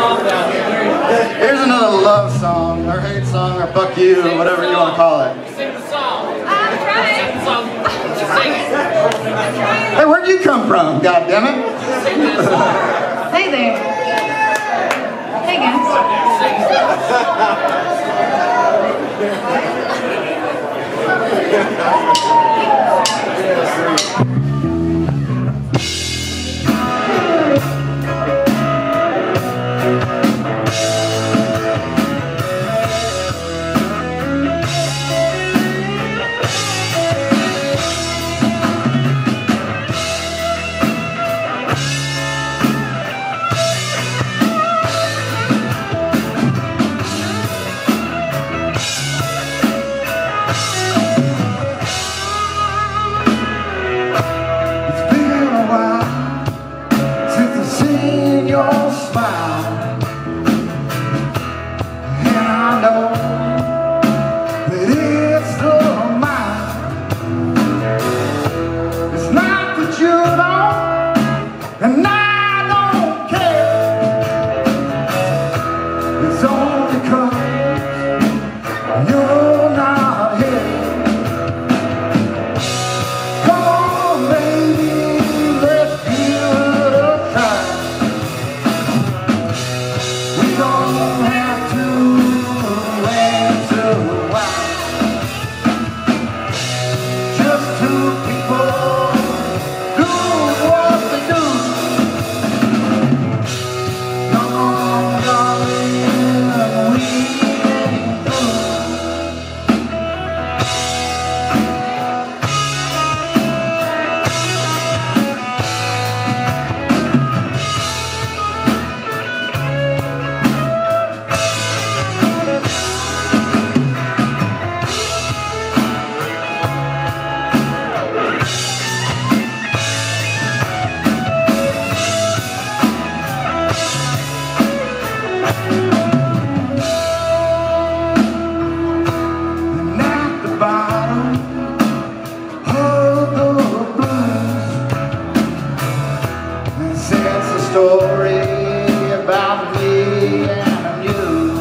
Here's another love song, or hate song, or fuck you, or whatever you want to call it. Sing the song. I'm trying. Sing the song. Sing it. I'm trying. Hey, where'd you come from, goddammit? Sing that song. Hey there. Hey guys. Story about me and you.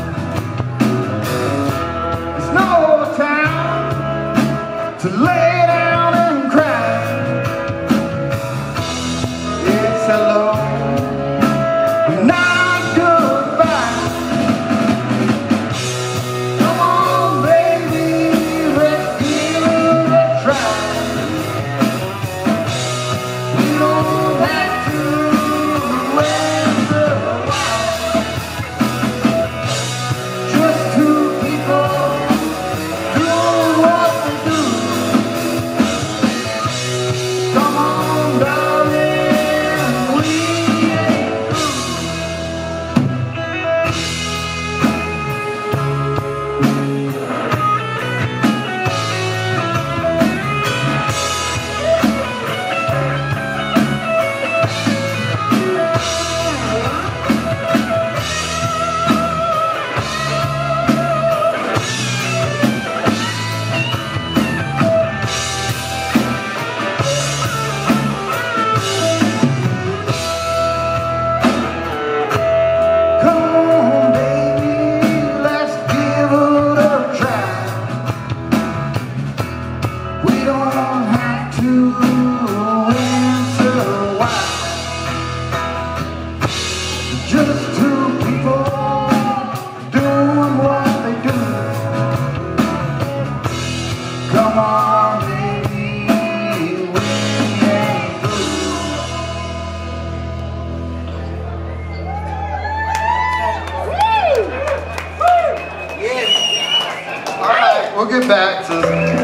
There's no time to lay down and cry. It's hello, not goodbye. Come on, baby, let's give it a try. We don't have to we'll get back to